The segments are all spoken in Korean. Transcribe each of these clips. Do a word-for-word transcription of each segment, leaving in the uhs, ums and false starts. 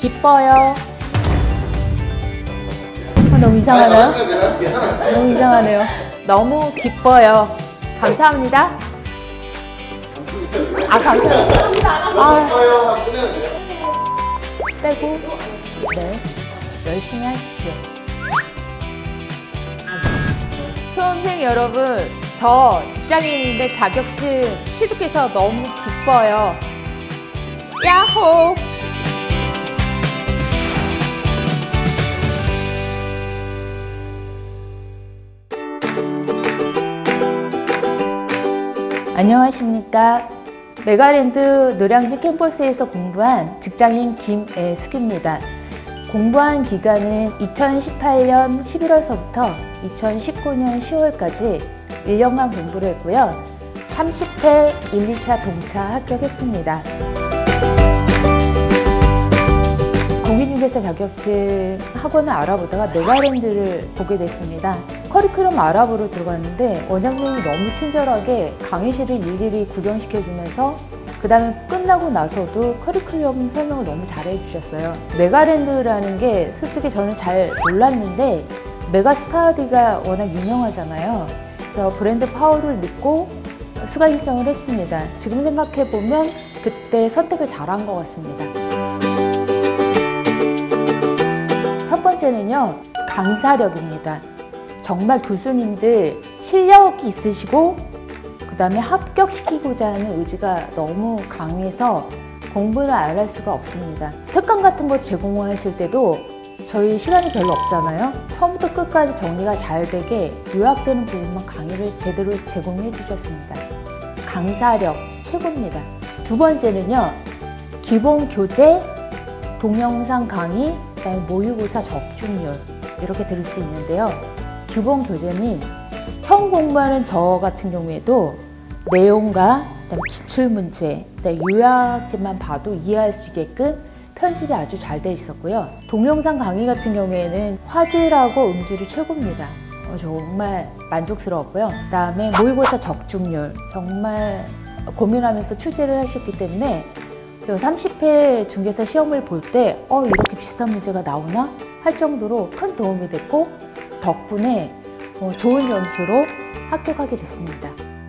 기뻐요. 아, 너무 이상하나요? 너무 이상하네요. 너무 기뻐요. 감사합니다. 아, 감사합니다. 아, 빼고. 네. 열심히 하십시오. 수험생 여러분, 저 직장인인데 자격증 취득해서 너무 기뻐요. 야호! 안녕하십니까. 메가랜드 노량진 캠퍼스에서 공부한 직장인 김애숙입니다. 공부한 기간은 이천십팔 년 십일월서부터 이천십구 년 시월까지 일 년간 공부를 했고요. 삼십 회 일, 이 차 동차 합격했습니다. 공인중개사 자격증 학원을 알아보다가 메가랜드를 보게 됐습니다. 커리큘럼 알아보러 들어갔는데 원장님이 너무 친절하게 강의실을 일일이 구경시켜주면서 그 다음에 끝나고 나서도 커리큘럼 설명을 너무 잘해 주셨어요. 메가랜드라는 게 솔직히 저는 잘 몰랐는데 메가스터디가 워낙 유명하잖아요. 그래서 브랜드 파워를 믿고 수강 신청을 했습니다. 지금 생각해보면 그때 선택을 잘한 것 같습니다. 첫 번째는요, 강사력입니다. 정말 교수님들 실력이 있으시고 그 다음에 합격시키고자 하는 의지가 너무 강해서 공부를 안 할 수가 없습니다. 특강 같은 거 제공하실 때도 저희 시간이 별로 없잖아요. 처음부터 끝까지 정리가 잘 되게 요약되는 부분만 강의를 제대로 제공해 주셨습니다. 강사력 최고입니다. 두 번째는요, 기본 교재, 동영상 강의, 그다음에 모의고사 적중률 이렇게 들을 수 있는데요. 기본 교재는 처음 공부하는 저 같은 경우에도 내용과 그다음에 기출문제, 그다음에 요약지만 봐도 이해할 수 있게끔 편집이 아주 잘 돼 있었고요. 동영상 강의 같은 경우에는 화질하고 음질이 최고입니다. 어, 정말 만족스러웠고요. 그 다음에 모의고사 적중률 정말 고민하면서 출제를 하셨기 때문에 제가 삼십 회 중개사 시험을 볼 때 어, 이렇게 비슷한 문제가 나오나? 할 정도로 큰 도움이 됐고 덕분에 어, 좋은 점수로 합격하게 됐습니다.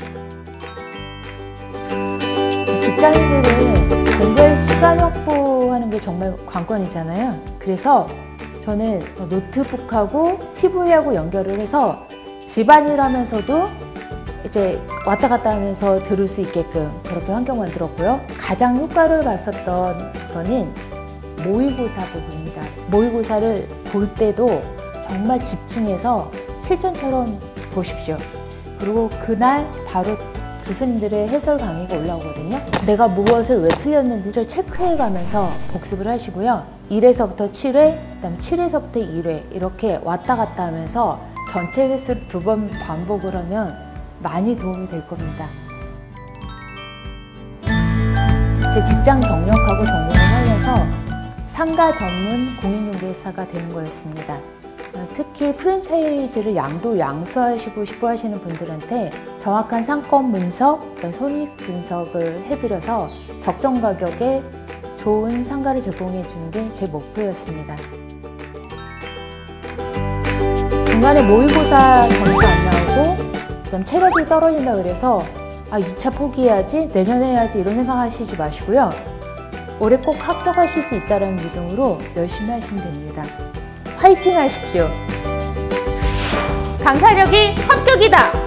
직장인들은 공부할 시간 확보하는 게 정말 관건이잖아요. 그래서 저는 노트북하고 티비하고 연결을 해서 집안일 하면서도 이제 왔다 갔다 하면서 들을 수 있게끔 그렇게 환경 만들었고요. 가장 효과를 봤었던 거는 모의고사 부분입니다. 모의고사를 볼 때도 정말 집중해서 실전처럼 보십시오. 그리고 그날 바로 교수님들의 해설 강의가 올라오거든요. 내가 무엇을 왜 틀렸는지를 체크해 가면서 복습을 하시고요. 일에서부터 칠 회, 그다음에 칠 회서부터 일 회 이렇게 왔다 갔다 하면서 전체 횟수를 두 번 반복을 하면 많이 도움이 될 겁니다. 제 직장 경력하고 전공을 살려서 상가 전문 공인중개사가 되는 거였습니다. 특히 프랜차이즈를 양도 양수하시고 싶어 하시는 분들한테 정확한 상권 분석, 손익 분석을 해드려서 적정 가격에 좋은 상가를 제공해 주는 게 제 목표였습니다. 중간에 모의고사 점수 안 나오고 그다음 체력이 떨어진다 그래서 아, 이 차 포기해야지, 내년에 해야지 이런 생각 하시지 마시고요. 올해 꼭 합격하실 수 있다는 믿음으로 열심히 하시면 됩니다. 화이팅 하십시오. 강사력이 합격이다!